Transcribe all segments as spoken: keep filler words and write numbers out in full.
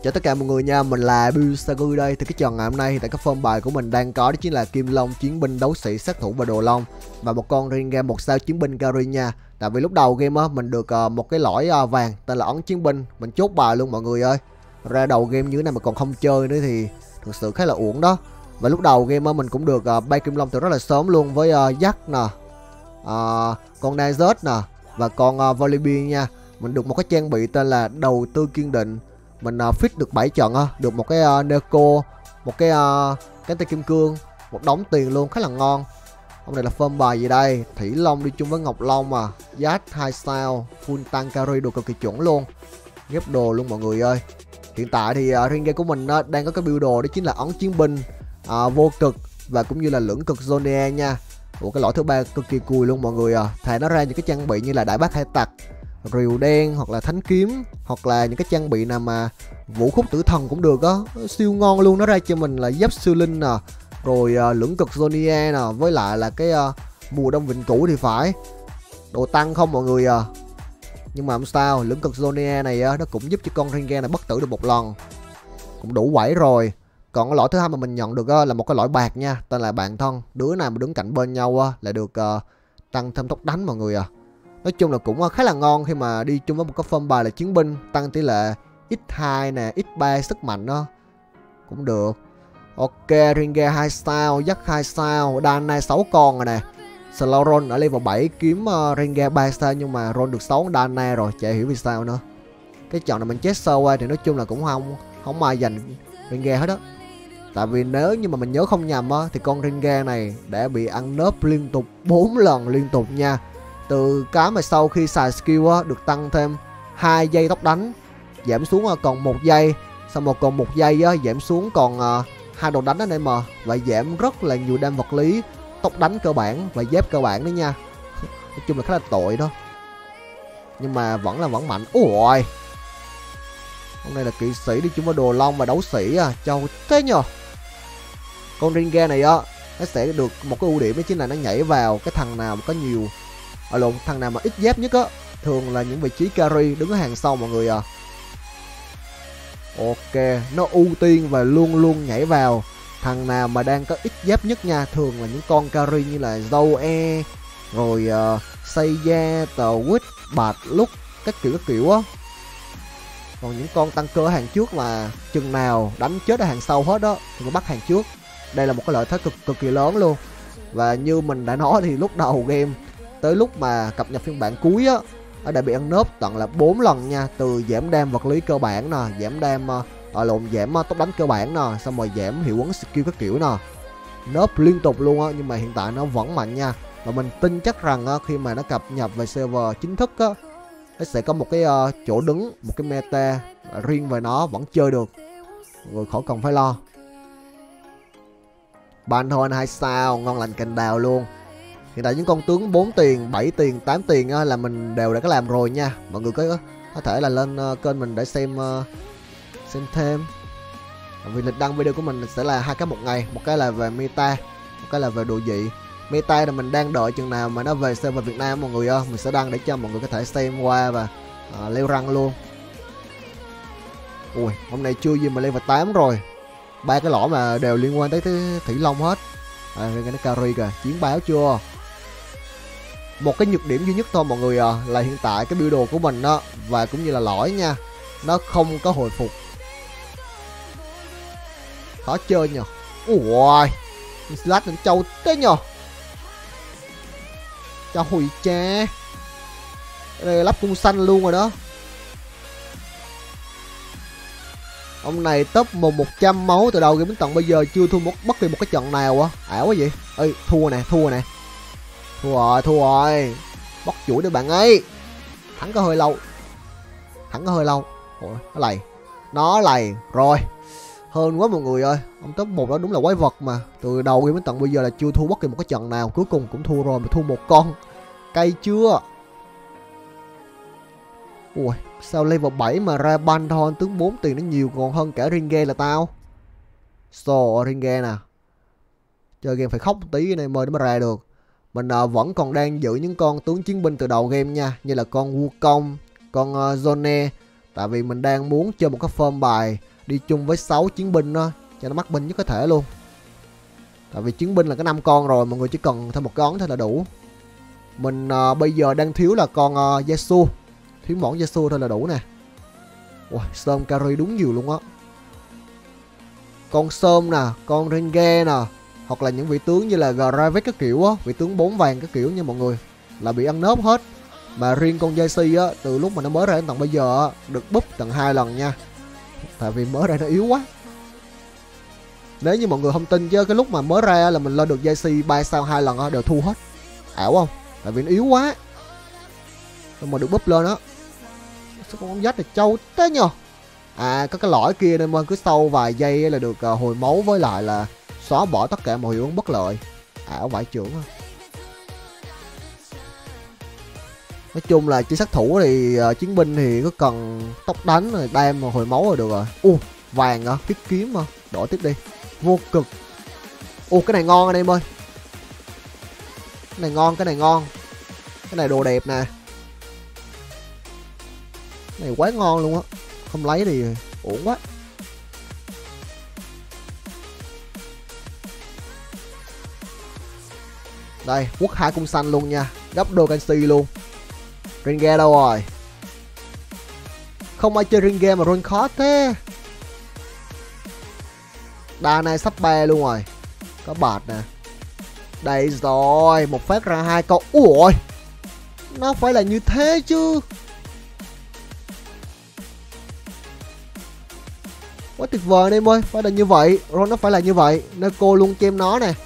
Chào tất cả mọi người nha, mình là Busagu đây. Thì cái trò ngày hôm nay thì tại cái form bài của mình đang có đó chính là Kim Long, Chiến binh, Đấu sĩ, Sát thủ và Đồ Long. Và một con Ringa một sao Chiến binh Gary nha. Tại vì lúc đầu game á mình được uh, một cái lõi uh, vàng tên là ấn Chiến binh. Mình chốt bài luôn mọi người ơi. Ra đầu game như thế này mà còn không chơi nữa thì thực sự khá là uổng đó. Và lúc đầu game á mình cũng được uh, bay Kim Long từ rất là sớm luôn với uh, Jack nè, uh, con Nazet nè và con uh, Volibear nha. Mình được một cái trang bị tên là Đầu tư kiên định. Mình uh, fit được bảy trận uh, được một cái uh, Neko, một cái uh, cái tay kim cương, một đống tiền luôn, khá là ngon. Hôm nay là form bài gì đây? Thủy Long đi chung với Ngọc Long à. Jack hai sao, full tăng carry đồ cực kỳ chuẩn luôn. Ghép đồ luôn mọi người ơi. Hiện tại thì uh, riêng game của mình uh, đang có cái build đồ đó chính là ấn chiến binh, uh, vô cực và cũng như là lưỡng cực Zone nha. Ủa cái lõi thứ ba cực kỳ cùi luôn mọi người à. Thà nó ra những cái trang bị như là đại bác hải tặc, rìu đen hoặc là thánh kiếm, hoặc là những cái trang bị nào mà vũ khúc tử thần cũng được á, siêu ngon luôn. Nó ra cho mình là giáp siêu linh nè, rồi uh, lưỡng cực Zonia nè, với lại là cái uh, mùa đông vĩnh cửu thì phải. Đồ tăng không mọi người à. Nhưng mà không sao, lưỡng cực Zonia này uh, nó cũng giúp cho con Ringa này bất tử được một lần, cũng đủ quẩy rồi. Còn cái lõi thứ hai mà mình nhận được uh, là một cái lõi bạc nha, tên là bạn thân. Đứa nào mà đứng cạnh bên nhau uh, lại được uh, tăng thêm tốc đánh mọi người à. Nói chung là cũng khá là ngon khi mà đi chung với một cái form bài là chiến binh, tăng tỷ lệ nhân hai nè, nhân ba sức mạnh đó cũng được. Ok, Ringa hai sao, Jack hai sao, Dana sáu con rồi nè. Slowron ở level bảy kiếm uh, Ringa ba sao nhưng mà roll được sáu Dana rồi, chả hiểu vì sao nữa. Cái chọn này mình chết sâu qua thì nói chung là cũng không không ai giành Ringa hết á. Tại vì nếu như mà mình nhớ không nhầm á thì con Ringa này đã bị ăn nớp liên tục bốn lần liên tục nha. Từ cái mà sau khi xài skill á, được tăng thêm hai giây tốc đánh, giảm xuống còn một giây, xong một còn một giây á, giảm xuống còn uh, hai đồ đánh anh em mà, và giảm rất là nhiều đam vật lý, tốc đánh cơ bản và dép cơ bản đó nha. Nói chung là khá là tội đó, nhưng mà vẫn là vẫn mạnh. Ôi hôm nay là kỵ sĩ đi chung với Đồ Long và đấu sĩ à, châu thế nhờ. Con Ringa này á nó sẽ được một cái ưu điểm đó chính là nó nhảy vào cái thằng nào mà có nhiều ở lộn thằng nào mà ít dép nhất á, thường là những vị trí carry đứng ở hàng sau mọi người à. Ok, nó ưu tiên và luôn luôn nhảy vào thằng nào mà đang có ít dép nhất nha, thường là những con carry như là Zoe, rồi uh, Seiya, Twitch, Bạt Lúc, các kiểu các kiểu á. Còn những con tăng cơ ở hàng trước là chừng nào đánh chết ở hàng sau hết đó thì mới bắt hàng trước. Đây là một cái lợi thế cực cực kỳ lớn luôn. Và như mình đã nói thì lúc đầu game tới lúc mà cập nhật phiên bản cuối á, nó đã bị ăn nớp tận là bốn lần nha. Từ giảm đam vật lý cơ bản nè, giảm đam uh, lộn giảm uh, tốc đánh cơ bản nè, xong rồi giảm hiệu ứng skill các kiểu nè, nớp liên tục luôn á. Nhưng mà hiện tại nó vẫn mạnh nha. Và mình tin chắc rằng uh, khi mà nó cập nhật về server chính thức á, nó sẽ có một cái uh, chỗ đứng, một cái meta uh, riêng về nó, vẫn chơi được rồi, khỏi cần phải lo. Ban thôi hai sao, ngon lành cành đào luôn. Hiện tại những con tướng bốn tiền, bảy tiền, tám tiền á, là mình đều đã có làm rồi nha. Mọi người có có thể là lên uh, kênh mình để xem uh, xem thêm. Vì lịch đăng video của mình sẽ là hai cái một ngày, một cái là về meta, một cái là về đồ dị. Meta là mình đang đợi chừng nào mà nó về server Việt Nam mọi người ơi, mình sẽ đăng để cho mọi người có thể xem qua và uh, leo răng luôn. Ui, hôm nay chưa gì mà level tám rồi. Ba cái lỗ mà đều liên quan tới Thủy Long hết. À, cái nó carry kìa, chiến báo chưa? Một cái nhược điểm duy nhất thôi mọi người à, là hiện tại cái build đồ của mình đó và cũng như là lõi nha, nó không có hồi phục. Khó chơi nhờ. Ui, slash nó trâu thế nhờ. Cho hùi cha. Đây lắp cung xanh luôn rồi đó. Ông này top một một trăm máu từ đầu game đến tận bây giờ chưa thua một bất kỳ một cái trận nào á. Ảo quá vậy. Ê, thua nè, thua nè. Thua rồi, thua rồi. Bóc chuỗi được bạn ấy. Thắng có hơi lâu. Thắng có hơi lâu. Ủa, nó lầy. Nó lầy. Rồi. Hơn quá mọi người ơi. Ông top một đó đúng là quái vật mà. Từ đầu game đến tận bây giờ là chưa thua bất kỳ một cái trận nào. Cuối cùng cũng thua rồi mà thua một con. Cay chưa? Ui, sao level bảy mà ra ban thôi, tướng bốn tiền nó nhiều còn hơn cả Ringa là tao. So, Ringa nè. Chơi game phải khóc một tí này mời nó mới ra được. Mình uh, vẫn còn đang giữ những con tướng chiến binh từ đầu game nha, như là con Wukong, con uh, Zone, Tại vì mình đang muốn chơi một cái form bài đi chung với sáu chiến binh đó, cho nó mắc binh nhất có thể luôn. Tại vì chiến binh là cái năm con rồi, mọi người chỉ cần thêm một cái ón thôi là đủ. Mình uh, bây giờ đang thiếu là con uh, Yasuo. Thiếu món Yasuo thôi là đủ nè. Wow, Sơm carry đúng nhiều luôn á. Con Sơm nè, con Renge nè, hoặc là những vị tướng như là Gravik các kiểu á, vị tướng bốn vàng các kiểu nha mọi người, là bị ăn nớp hết. Mà riêng con Jaycee á, từ lúc mà nó mới ra đến tận bây giờ á, được búp tận hai lần nha. Tại vì mới ra nó yếu quá. Nếu như mọi người không tin chứ cái lúc mà mới ra là mình lên được Jaycee ba sao hai lần á, đều thu hết. Ảo không? Tại vì nó yếu quá. Nhưng mà được búp lên á. Sao con dách này trâu thế nhờ. À có cái lõi kia nên mà cứ sau vài giây là được uh, hồi máu, với lại là xóa bỏ tất cả mọi hiệu ứng bất lợi. Ảo vải trưởng á. Nói chung là chỉ sát thủ thì uh, chiến binh thì có cần tốc đánh rồi đam rồi hồi máu rồi được rồi. U vàng hả? Tiếp kiếm mà. Đổi tiếp đi. Vô cực. Ồ cái này ngon anh em ơi. Cái này ngon, cái này ngon. Cái này đồ đẹp nè. Cái này quá ngon luôn á. Không lấy thì ổn quá. Đây, quất hai cung xanh luôn nha. Gấp đôi canxi luôn. Renge đâu rồi? Không ai chơi Renge mà roll khó thế. Đa này sắp ba luôn rồi. Có bạt nè. Đây rồi, một phát ra hai con. Ui, nó phải là như thế chứ. Quá tuyệt vời anh em ơi, phải là như vậy. Rồi nó phải là như vậy. Neko luôn cho em nó nè.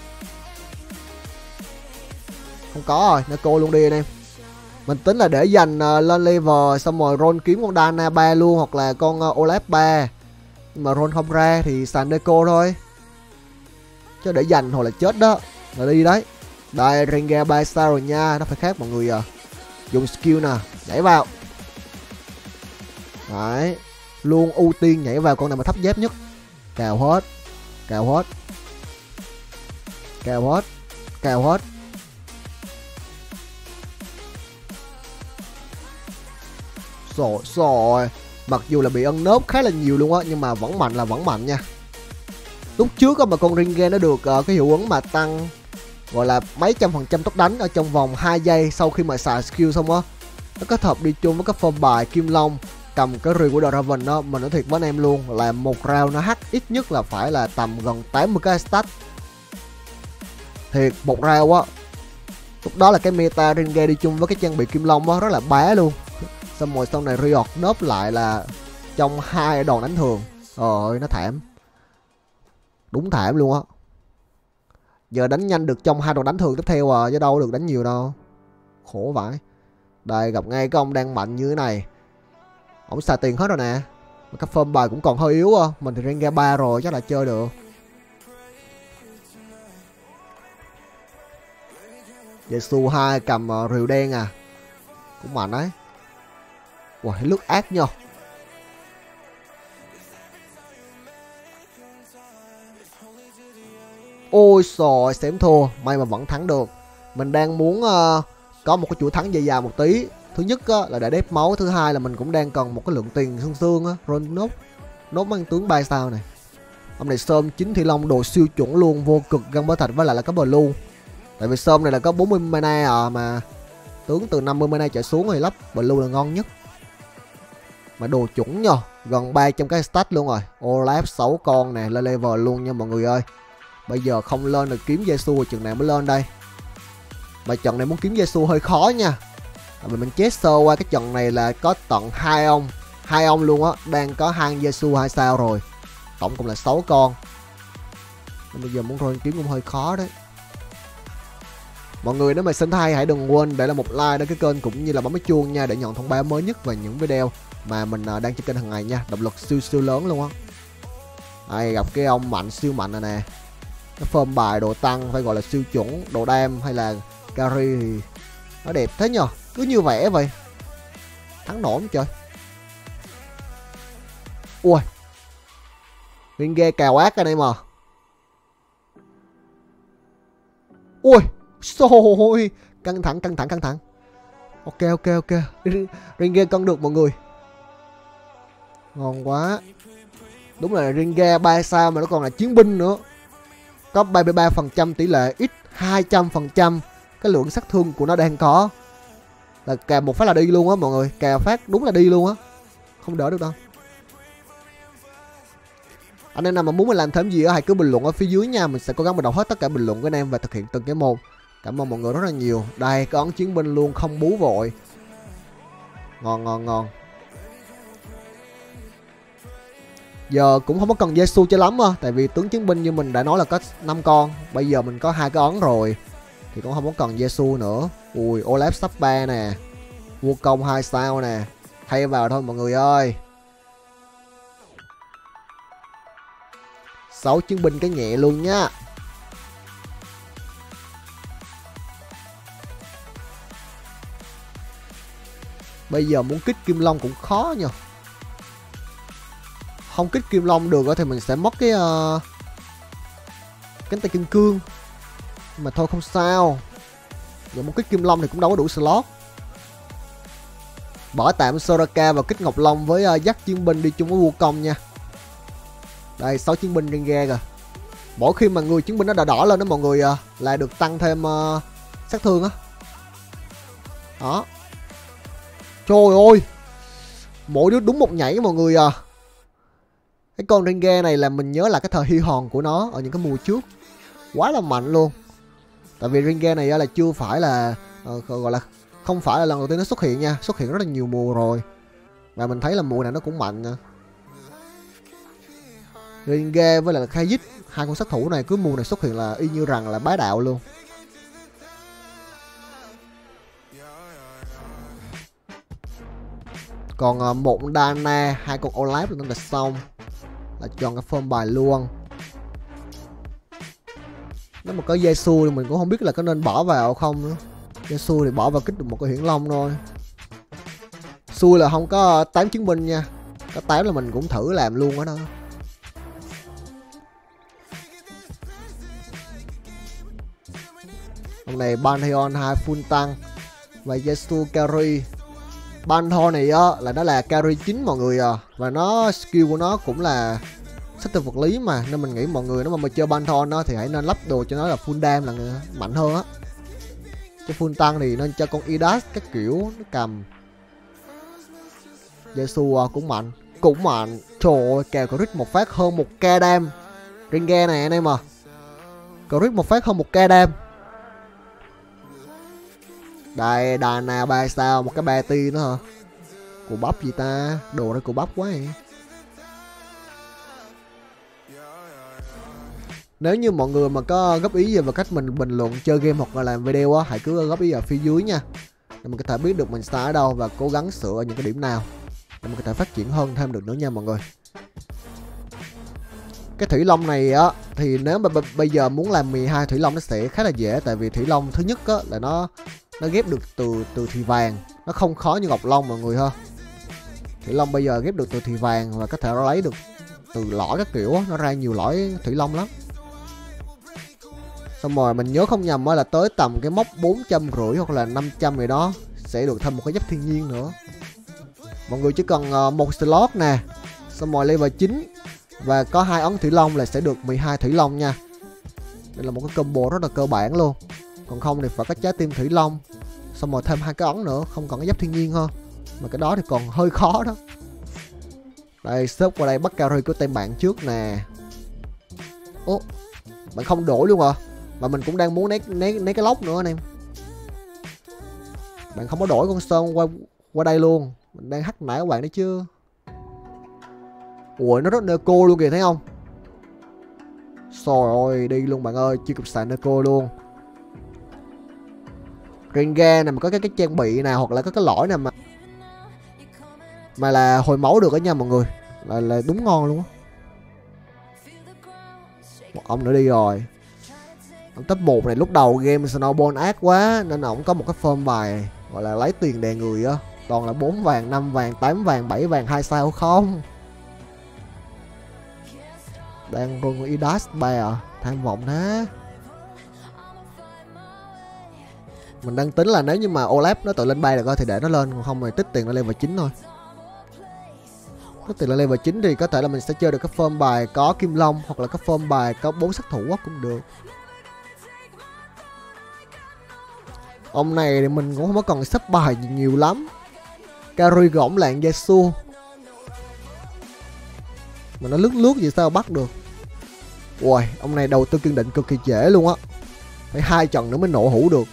Không có rồi, Neko luôn đi anh em. Mình tính là để dành uh, lên level xong rồi roll kiếm con Dana ba luôn, hoặc là con uh, Olaf ba. Nhưng mà roll không ra thì xài Neko thôi. Chứ để dành hoặc là chết đó. Là đi đấy. Đây Renge ba sao rồi nha. Nó phải khác mọi người à. Dùng skill nè. Nhảy vào. Đấy. Luôn ưu tiên nhảy vào con nào mà thấp dép nhất. Cào hết. Cào hết. Cào hết. Cào hết. Rồi rồi. Mặc dù là bị ân nớp khá là nhiều luôn á, nhưng mà vẫn mạnh là vẫn mạnh nha. Lúc trước á mà con Renge nó được uh, cái hiệu ứng mà tăng gọi là mấy trăm phần trăm tốc đánh ở trong vòng hai giây sau khi mà xài skill xong á. Nó kết hợp đi chung với cái form bài Kim Long cầm cái rìu của Draven đó, mình nói thiệt với anh em luôn là một round nó hack ít nhất là phải là tầm gần tám mươi cái stat. Thiệt một round á. Lúc đó là cái meta Renge đi chung với cái trang bị Kim Long á rất là bá luôn. Xong rồi sau này Riot nớp lại là trong hai đòn đánh thường. Ôi nó thảm. Đúng thảm luôn á. Giờ đánh nhanh được trong hai đòn đánh thường tiếp theo à, chứ đâu được đánh nhiều đâu. Khổ vãi. Đây gặp ngay cái ông đang mạnh như thế này. Ông xài tiền hết rồi nè. Mà cái form bài cũng còn hơi yếu à. Mình thì Renge ba rồi chắc là chơi được. Yasuo hai cầm uh, rìu đen à. Cũng mạnh đấy. Wow, lướt ác nha. Ôi xồi, xém thua. May mà vẫn thắng được. Mình đang muốn uh, có một cái chuỗi thắng dài dài một tí. Thứ nhất uh, là để đép máu. Thứ hai là mình cũng đang cần một cái lượng tiền xương xương á. Rồi nốt Nốt mang tướng ba sao này. Ông này Sơm chín Thị Long đồ siêu chuẩn luôn. Vô cực găng bó thạch với lại là có blue. Tại vì Sơm này là có bốn mươi mana à. Mà tướng từ năm mươi mana trở xuống thì lắp blue là ngon nhất. Mà đồ chuẩn nha. Gần ba trăm cái stat luôn rồi. Olaf sáu con nè. Lên level luôn nha mọi người ơi. Bây giờ không lên được kiếm Yasuo chừng này mới lên đây. Mà trận này muốn kiếm Yasuo hơi khó nha. Tại vì mình chết sơ qua cái trận này là có tận hai ông. Hai ông luôn á. Đang có hai Yasuo hai sao rồi. Tổng cộng là sáu con. Nên bây giờ muốn roll kiếm cũng hơi khó đấy. Mọi người nếu mà xin hay hãy đừng quên để lại một like đến cái kênh cũng như là bấm cái chuông nha, để nhận thông báo mới nhất về những video mà mình đang trên kênh hàng ngày nha. Động lực siêu siêu lớn luôn á. Đây gặp cái ông mạnh siêu mạnh này nè. Cái form bài đồ tăng phải gọi là siêu chuẩn. Đồ đam hay là carry thì nó đẹp thế nhờ. Cứ như vẽ vậy. Thắng nổi không trời. Ui Renge cào ác anh em à. Ui xôi. Căng thẳng căng thẳng căng thẳng. Ok ok ok. Renge cân được mọi người. Ngon quá. Đúng là Ringa ba sao mà nó còn là chiến binh nữa. Có ba mươi ba phần trăm tỷ lệ, ít hai trăm phần trăm cái lượng sát thương của nó đang có. Là cà một phát là đi luôn á mọi người. Cà phát đúng là đi luôn á. Không đỡ được đâu. Anh em nào mà muốn mình làm thêm gì á hãy cứ bình luận ở phía dưới nha. Mình sẽ cố gắng mình đọc hết tất cả bình luận của anh em và thực hiện từng cái môn. Cảm ơn mọi người rất là nhiều. Đây có ấn chiến binh luôn, không bú vội. Ngon ngon ngon. Giờ cũng không có cần Giê-xu cho lắm á. Tại vì tướng chiến binh như mình đã nói là có năm con. Bây giờ mình có hai cái ấn rồi thì cũng không có cần Giê-xu nữa. Ui Olaf sắp ba nè. Vua công hai sao nè. Thay vào thôi mọi người ơi. Sáu chiến binh cái nhẹ luôn nhá. Bây giờ muốn kích Kim Long cũng khó nha. Không kích Kim Long được thì mình sẽ mất cái uh, cánh tay kim cương. Mà thôi không sao. Giờ muốn kích Kim Long thì cũng đâu có đủ slot. Bỏ tạm Soraka và kích Ngọc Long với uh, dắt chiến binh đi chung với vua công nha. Đây sáu chiến binh Ringa kìa. Mỗi khi mà người chiến binh nó đỏ đỏ lên đó mọi người uh, là được tăng thêm uh, sát thương á. Đó. Trời ơi. Mỗi đứa đúng một nhảy mọi người à. Cái con Ringa này là mình nhớ là cái thời hy hòn của nó ở những cái mùa trước. Quá là mạnh luôn. Tại vì Ringa này là chưa phải là uh, gọi là không phải là lần đầu tiên nó xuất hiện nha. Xuất hiện rất là nhiều mùa rồi. Và mình thấy là mùa này nó cũng mạnh nha. Ringa với lại là Kha'Zix, hai con sát thủ này cứ mùa này xuất hiện là y như rằng là bá đạo luôn. Còn uh, một Dana, hai con Olaf là xong. Là chọn cái form bài luôn. Nếu mà có Giê-xu thì mình cũng không biết là có nên bỏ vào không nữa. Giê-xu thì bỏ vào kích được một cái hiển long thôi. Xui là không có tám chiến binh nha. Có tám là mình cũng thử làm luôn ở đó. Hôm này Pantheon hai full tăng. Và Giê-xu carry. Pantheon này á là nó là carry chính mọi người à. Và nó skill của nó cũng là sách từ vật lý mà. Nên mình nghĩ mọi người nếu mà mà chơi Pantheon đó thì hãy nên lắp đồ cho nó là full dam là mạnh hơn á. Cái full tăng thì nên cho con Idas các kiểu nó cầm. Giê-xu cũng mạnh. Cũng mạnh. Trời ơi kèo crit một phát hơn một k dam. Ringa này anh em à. Crit một phát hơn một k dam. Đây Dana ba sao. Một cái ba ti nữa hả. Cụ bắp gì ta. Đồ đây cụ bắp quá vậy. Nếu như mọi người mà có góp ý gì về cách mình bình luận chơi game hoặc là làm video á, hãy cứ góp ý ở phía dưới nha. Để mình có thể biết được mình sai ở đâu và cố gắng sửa ở những cái điểm nào. Để mình có thể phát triển hơn thêm được nữa nha mọi người. Cái thủy long này á thì nếu mà bây giờ muốn làm mười hai thủy long nó sẽ khá là dễ. Tại vì thủy long thứ nhất á là nó nó ghép được từ từ thì vàng. Nó không khó như ngọc long mọi người ha. Thủy long bây giờ ghép được từ thì vàng và có thể lấy được từ lõi các kiểu á. Nó ra nhiều lõi thủy long lắm. Xong rồi mình nhớ không nhầm là tới tầm cái mốc bốn trăm rưỡi hoặc là năm trăm rồi đó sẽ được thêm một cái giáp thiên nhiên nữa. Mọi người chỉ cần một slot nè. Xong rồi level chín và có hai ấn thủy long là sẽ được mười hai thủy long nha. Đây là một cái combo rất là cơ bản luôn. Còn không thì phải có trái tim thủy long. Xong rồi thêm hai cái ấn nữa, không còn cái giáp thiên nhiên hơn. Mà cái đó thì còn hơi khó đó. Đây xếp qua đây bắt carry của tên bạn trước nè. Ố, bạn không đổi luôn à. Mà mình cũng đang muốn né, né, né cái lốc nữa anh em. Bạn không có đổi con Sơn qua qua đây luôn. Mình đang hắc nãy các bạn đấy chứ. Ủa nó rất Neco luôn kìa thấy không. Trời ơi đi luôn bạn ơi. Chưa kịp xài Neco luôn. Ringa này mà có cái, cái trang bị nào hoặc là có cái lõi nào mà Mà là hồi máu được đó nha mọi người. Là, là đúng ngon luôn á. Một ông nữa đi rồi. Ông top một này lúc đầu game Snowball ác quá nên ổng có một cái form bài gọi là lấy tiền đè người á. Toàn là bốn vàng, năm vàng, tám vàng, bảy vàng, hai sao không. Đang run Idas ba à. Tham vọng thế. Mình đang tính là nếu như mà Olaf nó tự lên ba được thì để nó lên. Còn không thì tích tiền nó level chín thôi. Có tỷ lệ level chín thì có thể là mình sẽ chơi được cái form bài có Kim Long, hoặc là cái form bài có bốn sát thủ cũng được. Ông này thì mình cũng không có cần sắp bài gì nhiều lắm. Carry gỗng lạng Yasuo mà nó lướt lướt gì sao bắt được. Ui, ông này đầu tư kiên định cực kỳ dễ luôn á. Phải hai trận nữa mới nổ hũ được.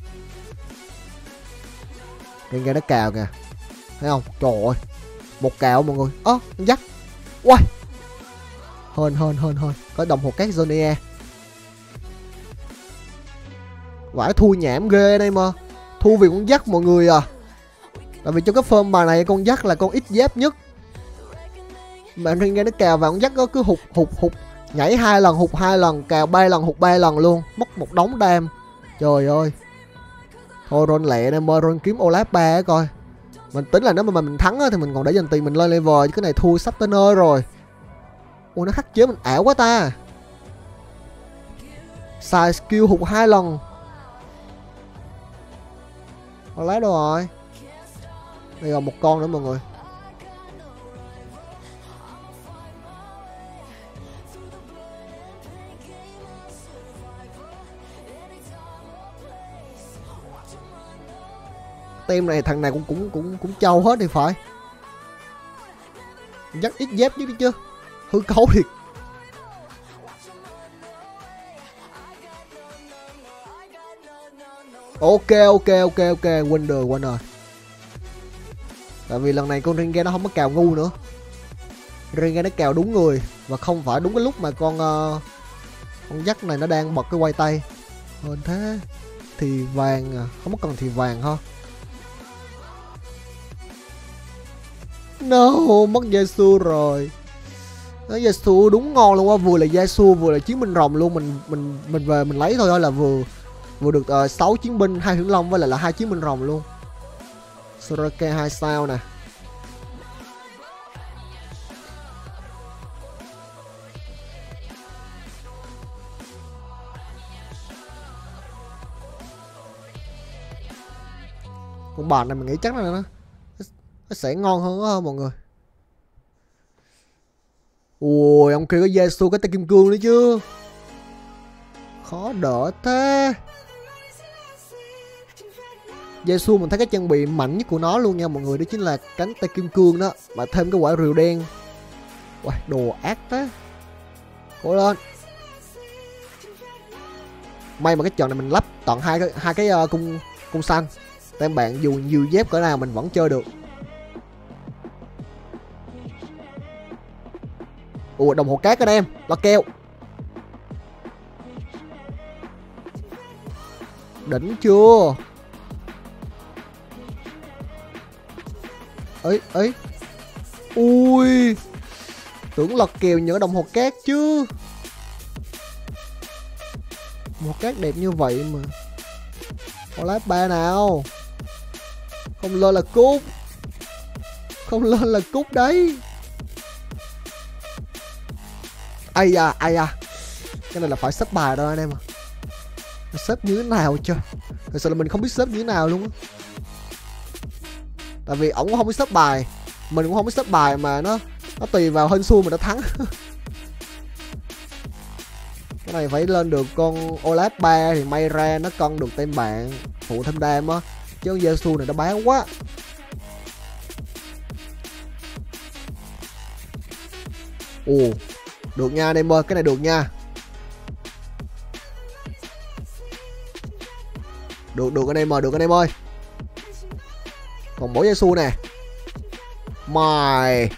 Nghe nghe nó cào kìa. Thấy không? Trời ơi. Một cào mọi người. Ơ, à, dắt. Ui. Hên hên hên hên. Có đồng hồ cát Zonia. Vãi thua nhảm ghê đây mà. Thua vì con dắt mọi người à. Tại vì trong cái form bài này con dắt là con ít dép nhất. Mà anh nghe nó cào vào con dắt nó cứ hụt hụt hụt. Nhảy hai lần hụt hai lần, cào ba lần hụt ba lần luôn. Mất một đống đam. Trời ơi. Thôi Ron lẹ em ơi, Ron kiếm Olaf ba coi. Mình tính là nếu mà mình thắng thì mình còn để dành tiền mình lên level. Chứ cái này thua sắp tới nơi rồi. Ôi nó khắc chế mình ảo quá ta. Xài skill hụt hai lần. Olaf đâu rồi? Đây còn một con nữa mọi người. Team này thằng này cũng cũng cũng cũng trâu hết thì phải. Dắt ít dép chứ đi chứ. Hư cấu thiệt. Ok ok ok ok, win rồi win rồi. Tại vì lần này con Ringe nó không có cào ngu nữa. Ringe nó cào đúng người. Và không phải đúng cái lúc mà con uh, con dắt này nó đang bật cái quay tay. Hơn thế. Thì vàng à. Không có cần thì vàng ha. No, mất Yasuo rồi. Nó Yasuo đúng ngon luôn á, vừa là Yasuo vừa là chiến binh rồng luôn, mình mình mình về mình lấy thôi là vừa vừa được uh, sáu chiến binh, hai hưởng long với lại là hai chiến binh rồng luôn. Soraka hai sao nè. Con bản này mình nghĩ chắc là nó nó sẽ ngon hơn đó mọi người. Ui, ông kia có Yasuo cái tay kim cương nữa chứ. Khó đỡ thế. Yasuo mình thấy cái trang bị mạnh nhất của nó luôn nha mọi người. Đó chính là cánh tay kim cương đó. Mà thêm cái quả rìu đen. Ui, đồ ác thế. Cố lên. May mà cái trận này mình lắp tận hai cái hai cái uh, cung cung xanh. Tem bạn dù nhiều dép cỡ nào mình vẫn chơi được. Ủa đồng hồ cát anh em, lo keo. Đỉnh chưa? Ấy ấy. Ui. Tưởng lọt kèo nhớ đồng hồ cát chứ. Đồng hồ cát đẹp như vậy mà. Olaf ba nào. Không lên là cút. Không lên là cút đấy. Ai da, ai da. Cái này là phải xếp bài rồi anh em à. Xếp như thế nào chứ. Thật sự là mình không biết xếp như thế nào luôn á. Tại vì ổng cũng không biết xếp bài. Mình cũng không biết xếp bài mà nó Nó tùy vào hên xui mà nó thắng. Cái này phải lên được con Olaf ba thì may ra nó cân được tem bạn. Phụ thêm đam á. Chứ con Yasuo này nó bán quá. Ồ, được nha anh em ơi, cái này được nha. Được được anh em ơi, được anh em ơi. Còn mỗi Yasuo nè. Mày.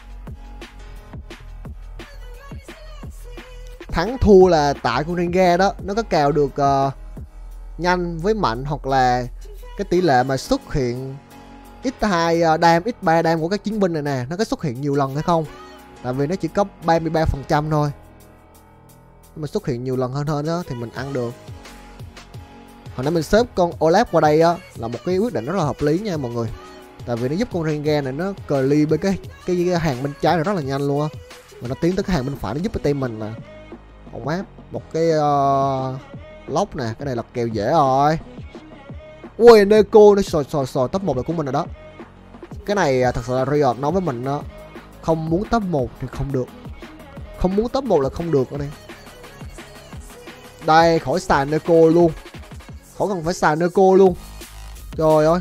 Thắng thua là tại con Ringa đó, nó có cào được uh, nhanh với mạnh, hoặc là cái tỷ lệ mà xuất hiện x hai uh, đam, x ba đam của các chiến binh này nè, nó có xuất hiện nhiều lần hay không. Tại vì nó chỉ có ba mươi ba phần trăm thôi. Nhưng mà xuất hiện nhiều lần hơn hơn đó thì mình ăn được. Hồi nãy mình xếp con Olaf qua đây á là một cái quyết định rất là hợp lý nha mọi người. Tại vì nó giúp con Ringa này nó cờ ly bên cái, cái cái hàng bên trái này rất là nhanh luôn á. Mà nó tiến tới cái hàng bên phải, nó giúp cái team mình là ổn áp. Một cái uh, lốc nè, cái này là kèo dễ rồi. Ui Neko nó sòi sòi sòi top một là của mình rồi đó. Cái này thật sự là Riot nói với mình đó, Không muốn top một thì không được. Không muốn top một là không được anh em. Đây, khỏi xài Neko luôn. Khỏi cần phải xài Neko luôn. Trời ơi.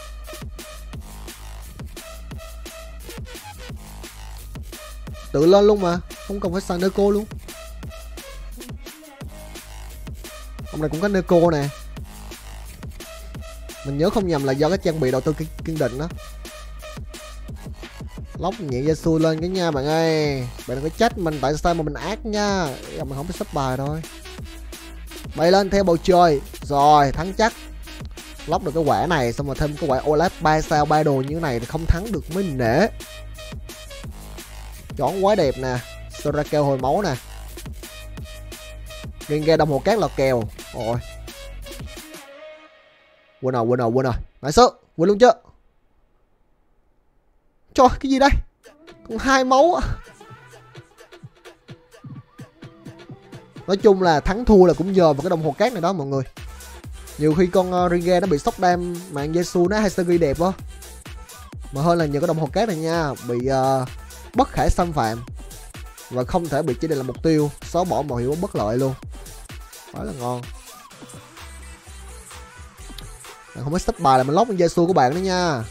Tự lên luôn mà, không cần phải xài Neko luôn. Hôm nay cũng có Neko nè. Mình nhớ không nhầm là do cái trang bị đầu tư kiên định đó. Lóc nhẹ Yasu lên cái nha bạn ơi. Bạn đừng có trách mình tại sao mà mình ác nha. Mình không biết sắp bài thôi. Bay lên theo bầu trời. Rồi thắng chắc. Lóc được cái quả này xong rồi thêm cái quả Olaf ba sao ba đồ như thế này thì không thắng được mới nể. Chọn quá đẹp nè. Sora keo hồi máu nè. Riêng ghe đồng hồ cát là kèo. Rồi. Quên rồi, quên rồi, quên rồi. Nãy số, quên luôn chưa. Trời, cái gì đây? Còn hai máu á. Nói chung là thắng thua là cũng nhờ vào cái đồng hồ cát này đó mọi người. Nhiều khi con uh, Ringe nó bị sốc đam mạng Jesu nó hay ghi đẹp á. Mà hơn là nhờ cái đồng hồ cát này nha. Bị uh, bất khả xâm phạm. Và không thể bị chỉ định là mục tiêu. Xóa bỏ mọi hiệu bất lợi luôn. Quá là ngon. Bạn không biết sắp bài là mình lóc con Jesu của bạn đó nha.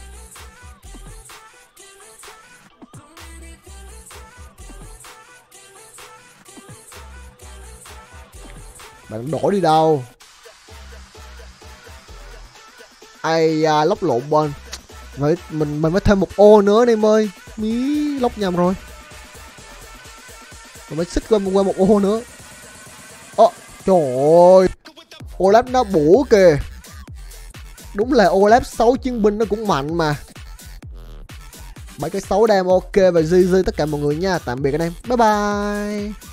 Bạn đổi đi đâu. Ai da, lóc lộn bên. Vậy mình mình phải thêm một ô nữa đi em ơi. Mí lóc nhầm rồi. Mình phải xích qua, qua một ô nữa. Ồ, trời ơi. Olaf nó bủ kìa. Đúng là Olaf sáu chiến binh nó cũng mạnh mà. Bảy cái sáu đam ok và gi gi tất cả mọi người nha. Tạm biệt anh em. Bye bye.